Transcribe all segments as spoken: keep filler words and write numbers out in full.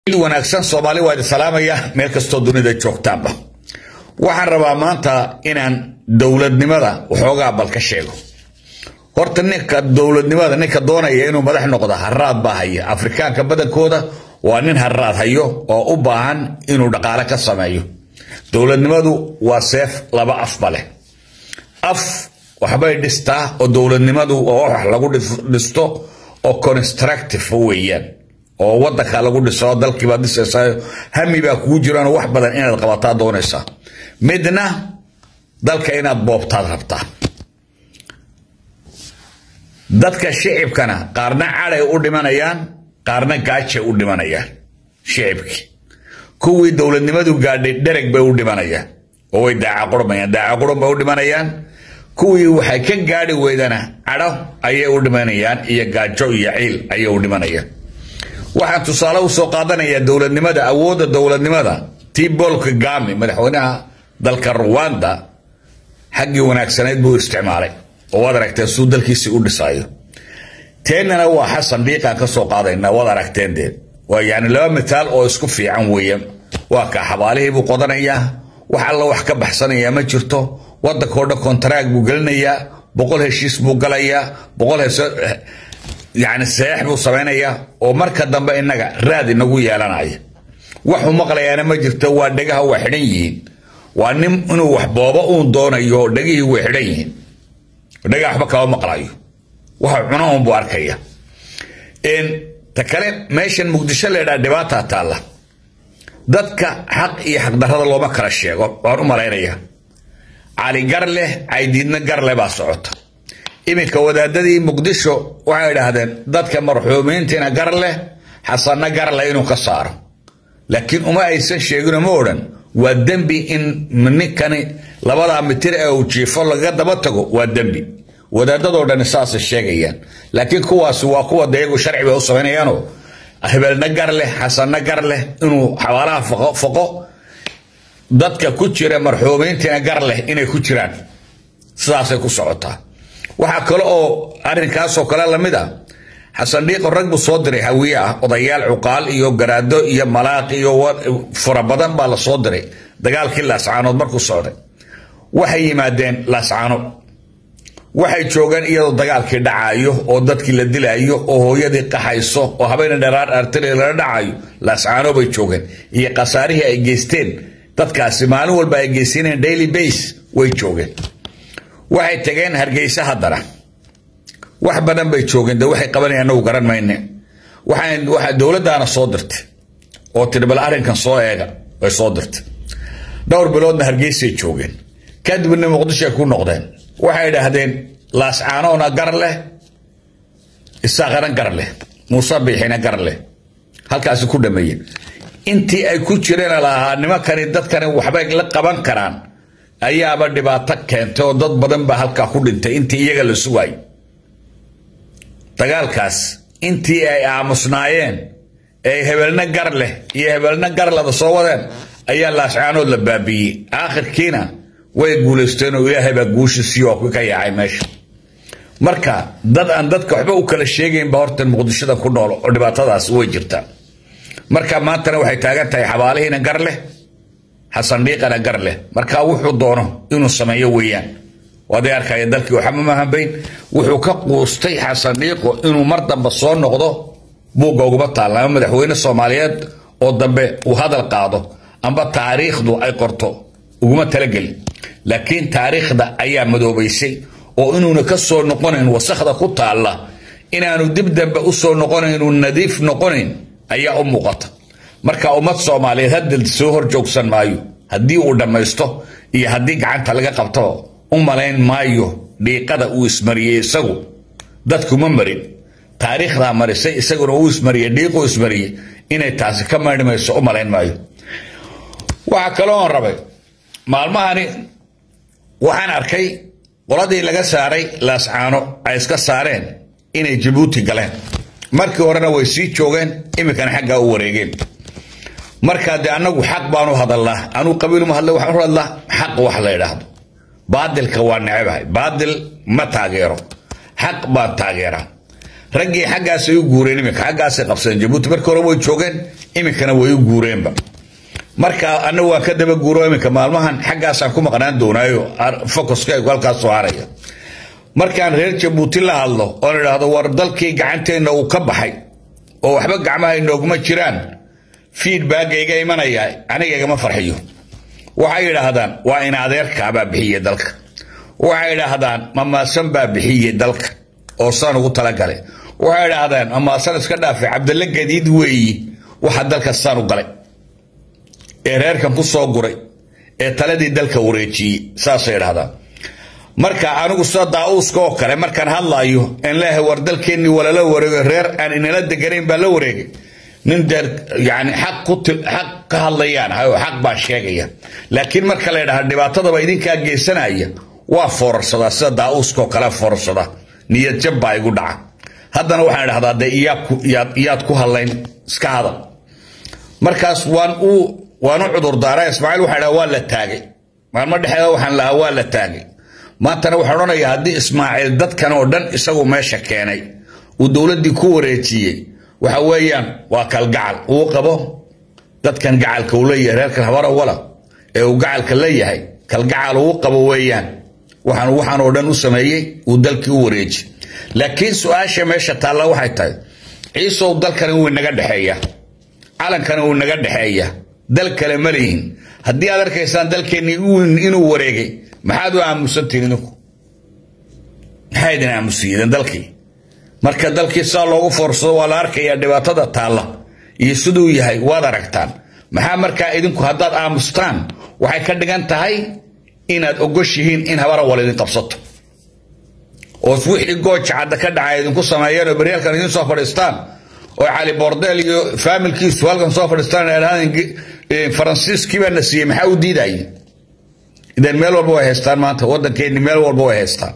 wanaagsan Soomaali waa salaamaya meel kasto dunida joogtaanba waxaan rabaa maanta inaan dawladnimada waxoogaa bal ka sheego horta ninka dawladnimada ninka doonaya inuu madax noqdo harraad baa haya Afrikaanka badankooda waa nin harraad hayo oo u baahan inuu dhaqaale ka sameeyo dawladnimadu waa seef laba af bale af waxbay dhistaa oo dawladnimadu oo wax lagu dhisto oo constructive weeyaan oo wadanka lagu dhiso dalkii baad dhisaysaa hami baa ku jiraan wax badan inaad qabataa doonaysaa midna dalka inaad boobtaad rabtaa dadka shicibkana qaarna caday u dhimanayaan qaarna gaajo u dhimanayaan shicibki kuwii dawladnimadu gaadhay dhereg bay u dhimanayaan oo way daaca qurmayaan daaca qurma u dhimanayaan kuwii waxay ka gaadhi weydana cado ayay u dhimanayaan iyo gaajo iyo ciil ayay u dhimanayaan waxaan tusaale u soo qaadanaya dawladnimada awoodda dawladnimada Paul Kagame madaxweynaha dalka Rwanda xaqii wanaagsaneed buu isticmaalay oo wada aragtay suu dalkiisa u dhisaayo teenana waa Xasan Dhiiqa ka soo qaadayna wada aragteendeen waa yaani laba mitaal oo isku fiican weeyaan waa ka xabaalihii buu qodanaya wax alla wax ka baxsanaya ma jirto wadankooda contract buu galinayaa boqol heshiis buu galayaa boqol يعني سيح بو سمينيا oo marka dambe inaga raad inagu yeelanaya waxu maqlayana ma jirto waa dhagaha wax xidhan yihiin waa nin inuu wax booba uu doonayo dhagihii way xidhan yihiin dhagaha waxba ka maqlayo waxa cuno uu buu arkaya in takale meeshan Muqdisho leeyahay dhibaato taala dadka xaq iyo xaq darrada looma kala sheego waan u maleynaya Ali Garle ay diidna Garle baa socota iminka wadaadadii Muqdisho waxay yiraahdeen dadka marxuumiintina Garle Xasanna Garle inuu ka saaro laakiin uma aysan sheegin ma oran waa dambi in ninkani labada mitir ee uu jiifo laga daba tago waa dambi wadaadadoo dhan saas sheegayaan laakiin kuwaas waa kuwa deegaanka sharciga u sameeyaan hebelna Garle Xasanna Garle inuu xawaalaha faqo faqo dadka ku jira marxuumiintina Garle inay ku jiraan sidaas ay ku socotaa waxa kale oo arrinkaas oo kale lamid ah Xasan Dhiiq rag buu soo diray hawiya odayaal cuqaal iyo garaado iyo malaaq iyo fara badan baa la soo diray dagaalkii Laascaanood markuu socday waxay yimaadeen Laascaanood waxay joogan iyadoo dagaalkii dhacayo oo dadkii la dilayo oo hooyadii qaxayso oo habeen dheeraad artay la dhacayo Laascaanood bay joogan iyo qasaarihii ay geysteen dadkaasi maalin walba ay geysaneen daily base way joogan waxay tageen Hargeysa hadana wax badan bay joogeen waxay qabanayaan oo garan maayne waxaan waxa dawladdaana soo dirtay oo tidbal arrinkan soo eega way soo dirtay dhowr biloodna Hargeysa joogeen kadibna Muqdisho ku noqdeen waxay yiraahdeen Laascaanoona Garle Isaaqana Garle Muuse Biixina Garle halkaas ku dhameeyeen intii ay ku jireen lahaa nimankani dadkani waxbay la qaban karaan ayaaba dhibaato keentay oo dad badan ba halka ku dhintay intii iyaga la sugay dagaalkaas intii ay aamusnaayeen ee hebelna Garle iyo hebelna Garle soo wadeen ayaa Laascaanood la baabiyay aakhirkiina way guuleysteen oo Ilaahay baa guushiisiyo ku ka yaacay meesha marka dad aan dadka waxba u kala sheegayn ba horta Muqdisho ku nool oo dhibaatadaas way jirtaa marka maanta waxay taagan tahay xabaalihiina Garle Xasan Dhiiqana Garle marka wuxuu doono inuu sameeyo weeyaan waday arkay dalkii waxa ma mahanbayn wuxuu ka qoostay Xasan Dhiiqo inuu mar dambe soo noqdo buuga uga taalaa madaxweyne Soomaaliyeed oo dambe uu hadal qaado amba taariikhdu ay qorto uguma talagelin laakiin taariikhda ayaa madoobaysay oo inuuna ka soo noqonayn wasakhda ku taala inaanu dib dambe u soo noqonayn inuu nadiif noqonayn ayaa u muuqata marka ummad Soomaaliyeed hadal soo hor joogsan maayo hadii uu dhamaysto iyo hadii gacanta laga qabto u maleyn maayo dhiiqada uu ismariyay isagu dadku ma marin taariikhda marisay isaguna uu ismariyay dhiiqo ismariyay inay taasi ka maadhimayso u maleyn maayo waxa kale oo rabay maalmahani waxaan arkay qoladii laga saaray Laascaano ay iska saareen inay Djibouti galeen markii horena way sii joogeen imikana xagga u wareegeen marka de anagu xaq baanu hadalnaa anu qabiil ma hadlay waxaan hadlaa xaq wax la yiraahdo baadilka waa nacabahay baadil ma taageero xaq ba taageera raggii xaggaas ay u guureen iminka xaggaas ay qabsadeen Jabuuti markii hore way joogeen iminkana way u guureenba marka anagu waa ka daba guuro iminka maalmahan xaggaas aan ku maqnaan doonaayo focuska ay halkaas soo haraya markaan reer Jabuuti la hadlo oo yiraahdo war dalkii gacanteena uu ka baxay oo waxba gacmaha inooguma jiraan feedback ayga imanaya aniga igama farxiyo waxay yiraahdaan waa in adeerka baa bixiye dalka waxay yiraahdaan mamaasan baa bixiye dalka oo saan ugu tala galay waxay yiraahdaan mamaasan iska dhaafay Cabdalla Gadiid weeyi waxa dalka saan u galay ee reerkan ku soo guray ee taladii dalka wareejiyay saas ay yiraahdaan marka anigu soo daawuska oo kale markaan hadlaayo in leeyahay war dalkeenni wala la wareego reer aan inala degareyn baa la wareegay nin der yani xaq ku xaq ka hadlayaan hayo xaq baa sheegaya laakiin marka la yiraahdo dhibaatada ba idinka geesanaya waa foorsada sida daawuska oo kale foorsada niyad jab baa igu dhaca haddana waxaan idhahdaa de iyaad ku hadlayn iska hadal markaas waan u waan u cudur daaray Ismaaciil waxa waa la taagay maalmo dhexda waxaan lahaa waa la taagay maantana waxaan oranayaa haddii Ismaaciil dadkan oo dhan isagu meesha keenay uu dawladii ku wareejiyay waxa weeyaan waa kalgacal uu qabo dadkan gacalka uu leeyahay reerka habara wala ee uu gacalka leeyahay kalgacal uu qabo weeyaan waxaan waxaan oo dhan u sameeyay uu dalkii u wareejiyay laakiin su'aasha meesha taala waxay tahay ciiso dalkan uu naga dhaxeeya calankan uu naga dhaxeeya dal kale ma leeyin haddii aad arkaysaan dalkeenni inuu wareegay maxaad u aamusantiin idinku maxay idin aamusiiyeen dalkii marka dalkii saa loogu foorsado waa la arkayaa dhibaatada taala iyo siduu yahay waad aragtaan maxaa markaa idinku haddaad aamustaan waxay ka dhigan tahay inaad ogoshihiin in habara wal idin qabsato oo wixii gooja cadda ka dhacay idinku sameeyeen oo baryaalkan idin soo fadhiistaan oo Cali Bordel iyo familkiisu halkan soo fadhiistaan ee Faransiiski baa nasiye maxaa u diiday idan meel walba way haystaan maanta wadankeeni meel walba way haystaan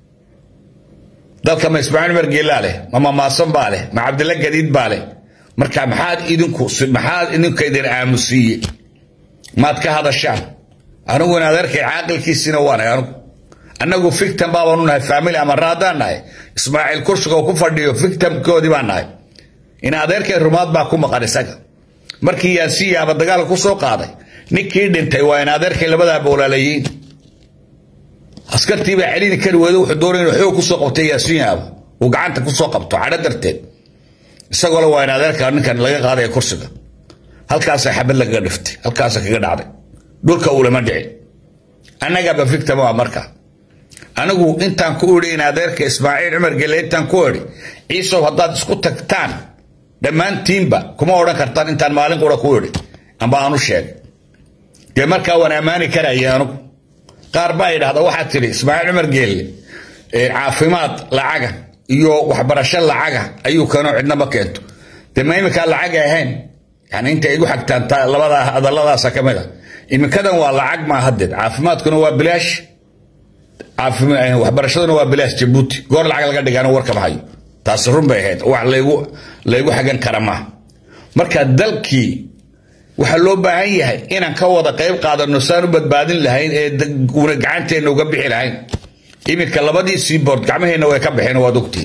dalka ma Ismaaciil Margeelaale ma Maasan baale ma Cabdalla Gadiid baale marka maxaad idinku maxaad idinku idin aamusiye maad ka hadashaan anigu aan adeerkay caaqilkiisina waan anigu anagu victim baa nahay family ama raadanahay Ismaaciil kursiga ku fadhiyo victim koodi baan nahay in adeerkay rumaad baa ku maqan isaga markii yaasiya aba dagaal ku soo qaaday ninkii dhintay waa in adeerkay labada boolalayeen askartii baa celin kar weedo wuxuu doonay inuu xoog ku soo qabtay yaasiya uu gacanta ku soo qabto cadad darteed isagoo waa in adeerka ninkan laga qaaday kursiga halkaas ay xabad laga dhiftay halkaas kaga dhacday dhulka uu lama dhicin anaga ba victim waa marka anigu intaan ku uriyay in adeerka Ismaaciil Umar Gelle intaan ku uriyay ciiso hadaad isku tagtaan dhammaantiinba kuma oran kartaan intaan maalin qura ku uriyay amba aanu sheeg de marka wana amaani karayaan qaar baa yiraahdo waxa tiri Ismaaciil Umar Gelle ee caafimaad lacaga iyo waxbarasho lacaga ayuu kano cidna ma keento de ma imika lacag ahayn yani inta igu xigtaan labada hadalladaas kamida imikadan waa lacag ma hadid caafimaadkuna waa bilaash caafimaad waxbarashaduna waa bilaash Jabuuti goor lacag laga dhigana warka baxay taas run bay ahayd wax leeyahay leeyahay xagan karama marka dalkii waxa loo baahan yahay inaan ka wada qayb qaadano saan u badbaadin lahayn ee guura gacanteena uga bixi lahayn imika labadii seaboard gacmaheena way ka bixeen waa dugtiin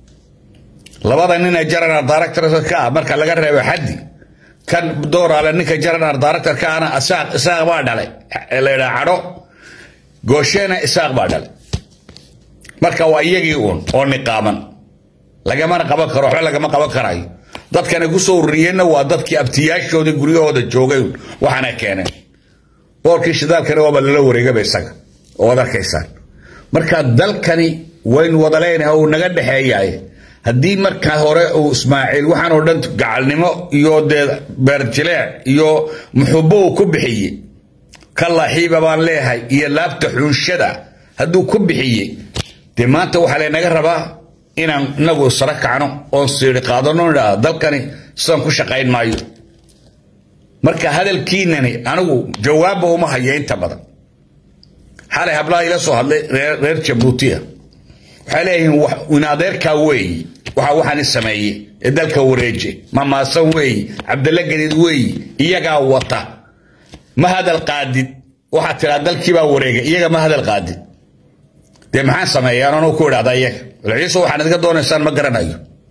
labada nin ee general director ka marka laga reebo xaddi kan doorale ninka general director ka ana asaaq asaaq baa dhalay leeyahay caro gooshena isaaq baa dhalay marka waa iyagii uun oo niqaaman laga ma qaban karo wax laga ma qaban karayo dadkana ku soo ururiyeenna waa dadkii abtiyaashooda guriyahooda joogay waxana keenay boorkii shidaalkana waa la wareegay isaga oo arkaysan marka dalkani wayn wada leenahay oo naga dhaxeeyay haddii marka hore uu Ismaaciil waxaan oo dhan gacalnimo iyo beerjileec iyo muxubbo ku bixiyay kala xiiba baan leeyahay iyo laabta xunshada hadduu ku bixiyay de maanta waxa la naga rabaa inaan nagu sarakacno oo sir qaadano dalkani san ku shaqayn maayo marka hadalkiinani anigu jawaab uma hayo inta badan xalay habla ila soo hadlay reer Jabuuti waxa leeyahay in adeerka weey waxa waxaan sameeyay ee dalka wareeje ma maasan weey Cabdalla Gadiid weey iyaga wata ma hadal qaadid waxa tira dalkii baa wareegay iyaga ma hadal qaadid de maxaan sameeyaan oo ku iraada iyaga ciiso waxaan idinka doonaysaan ma garanayo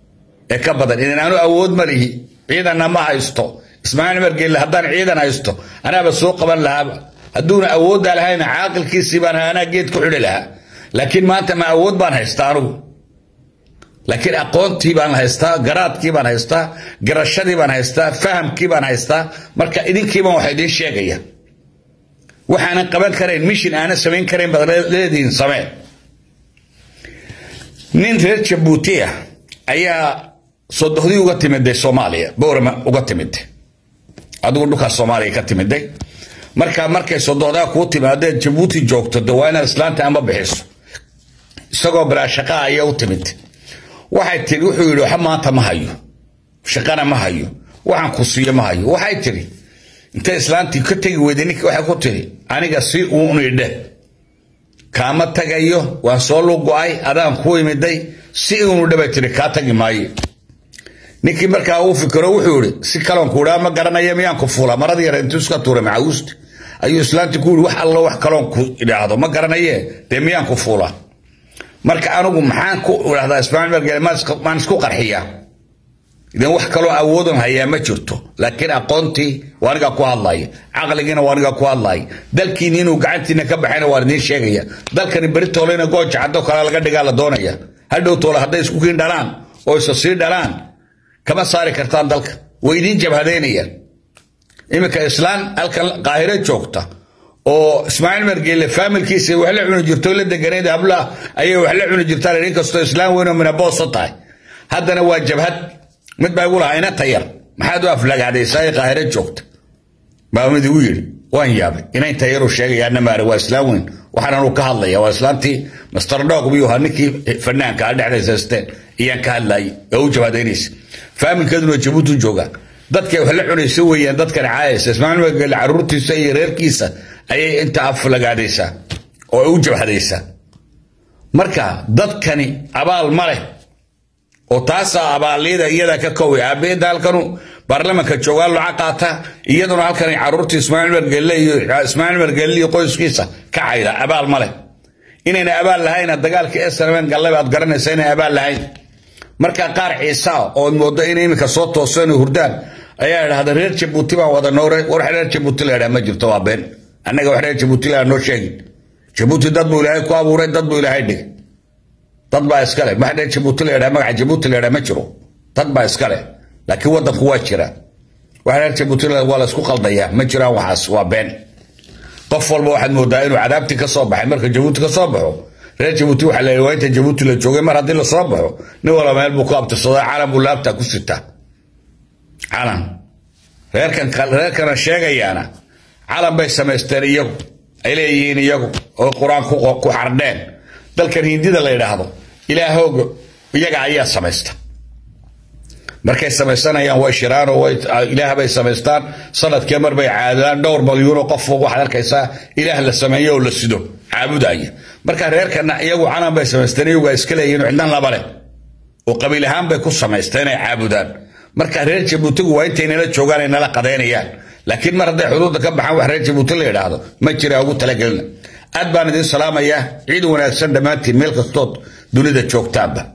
كبدن إذا أنا أود مليه عيدا ما هيستو إسماعيل عمر قال هدان عيدا هيستو أنا بسوق قبل لها هدون أود على هنا عاقل كيسي بانها أنا جيت كحول لها لكن ما أنت ما أود بان هيستارو لكن أقون تيبان هيستا قرات كيبان هيستا قرشدي بان هيستا فهم كيبان هيستا مركا إذن كيبان وحيدين شيئا وحانا قبل كرين مشين أنا سمين كرين بدلدين سمين نين رير جبوتية أيا صدقدي وقتمد الصومالية بورما وقتمد أدور لك الصومالية كتمد مركا مركا صدقدا كوتي بعد جبوتي جوكت دوانا إسلام تأمر بحس سقوا برا شقاء أيا وتمد waxay tiri wuxuu yiri waxa maanta ma hayo shaqana ma hayo waxaan ku siiyo ma hayo waxay tiri inta islaantii ka tagi weydinka waxa ku tiri aniga si uu unidhe kama tagayo waa soo luqay adaan ku imiday si uu unidhe tiri ka tagi maayo ninkii markaa uu fikiro wuxuu yiri si kaloon ku ma garanayo miyaan ku fuula maradii yar intuu iska tuuray macaawust ayuu islaantii ku yiri wax alla wax kaloon ku ilaahdo ma garanayo de miyaan ku fuula marka anigu maxaan ku wadaada Ismaaciil markay maan isku qarxiya idan wax kale oo awoodan haya ma jirto laakiin aqoontii waaniga ku hadlay aqligiina waaniga ku hadlay dalkiina inuu gacantiina ka baxayna waa idin sheegaya dalkani Britooleena gooja caddo kala laga dhigaa la doonaya hadhow toole haday isku kiin dhalaan oo isa sii dhalaan kama saari kartaan dalka way idin jabhadeynayaan imika islaan halkan qaahire joogta oo Ismaaciil margeele familkiisa wax la cuni jirto la deganeed abla ayay wax la cuni jirtaan in kasto islaam weyn oo minaboosa tahay haddana waa jabhad mid baa ugu lahaa ina tayar maxaad u aflagaadaysaa qaahire joogta baa mid u yiri waan yaabay inay tayaru sheegayaan maar waa islaam weyn waxaan uu ka hadlaya waa islaantii master dog biyo hanikii fanaanka dhexdeysteen iyaan ka hadlay oo jabhadeynaysa familkeeduna Jabuuti jooga dadka wax la cunaysa weeyaan dadka caayisa Ismaaciil margeele caruurtiisa iyo reerkiisa ayay inta aflagaadaysa oo u jabhadaysa marka dadkani abaal male oo taasa abaalida iyada ka koow aabeed halkanu baarlamaanka jooga lacag qaata iyaduna halkan caruurtii Ismaaciil margeele iyo Ismaaciil margeele iyo qoyskiisa ka cayda abaal male inayna abaal lahayn dagaalka ee sarween galay aad garanaysaa inay abaal lahayn marka qaar ciisa oo moodo inay imika soo tooseen hurdaan ayaa yiraahdaa reer Jabuuti baa wada noore war reer Jabuuti leeyahay ma jirto waa been annaga wax reer Jabuuti la noo sheegin Jabuuti dad buu ilaahay ku abuuray dad buu ilaahay dhigay dad baa iska leh maxay Jabuuti leeyahay magaca Jabuuti leeyahay ma jiro dad baa iska leh laakiin wadanku waa jira wax reer Jabuuti la wala isku qaldaya ma jiraan waxaas waa been qof walba waxaad moodaa inuu cadaabti ka soo baxay marka Jabuuti ka soo baxo reer Jabuuti waxa la leeyahay inta Jabuuti la joogay mar hadii la soo baxo nin wala meel buu ku abtirsaday caalam uu laabta ku sita caalam reerkan reerkan sheegayaana caalam bay samaysteen iyagu ay leeyihiin iyagu oo quraan ku ku xardeen dalkan hindida la yiraahdo ilaahooga iyaga ayaa samaysta markay samaysanayaan way shiraan oo ilaah bay samaystaan sanadkii mar bay caadaan dhowr milyan oo qof wax arkaysa ilaah la sameeyo oo la sido caabudaya marka reerkan iyagu caalam bay samaysteen iyagu iska leeyihiin cidna laba leh oo qabiil ahaan bay ku samaysteen ay caabudaan marka reer Jabuuti waa intay nala joogaan ay nala qadeynayaan laakiin mar haday xuduudda ka baxaan wax reer Jabuuti la yiraahdo ma jira ugu talagalna aad baan idin salaamaya ciid wanaagsan dhamaantiin meel kastood dunida joogtaaba